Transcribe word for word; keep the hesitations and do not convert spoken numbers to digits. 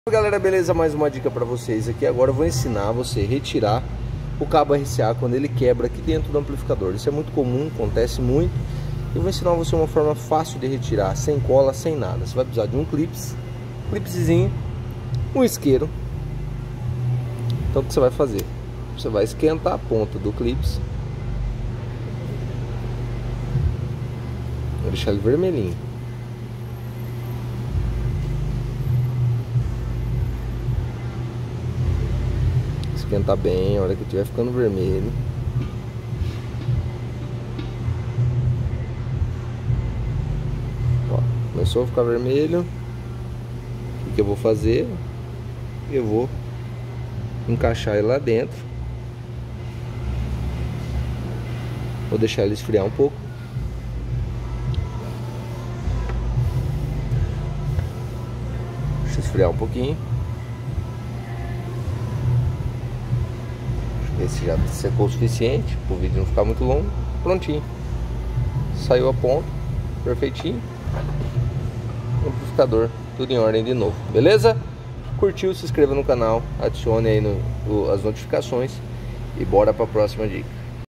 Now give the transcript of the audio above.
Galera, beleza? Mais uma dica para vocês aqui. Agora eu vou ensinar você a retirar o cabo R C A quando ele quebra aqui dentro do amplificador. Isso é muito comum, acontece muito. Eu vou ensinar você uma forma fácil de retirar, sem cola, sem nada. Você vai precisar de um clips, clipsezinho, um isqueiro. Então o que você vai fazer? Você vai esquentar a ponta do clips. Vou deixar ele vermelhinho. Esquentar bem, a hora que estiver ficando vermelho. Ó, começou a ficar vermelho. O que eu vou fazer? Eu vou encaixar ele lá dentro. Vou deixar ele esfriar um pouco. Deixa esfriar um pouquinho. Ver se já secou o suficiente para o vídeo não ficar muito longo. Prontinho, saiu a ponta perfeitinho. Amplificador tudo em ordem de novo, beleza? Curtiu? Se inscreva no canal, adicione aí no, o, as notificações e bora para a próxima dica.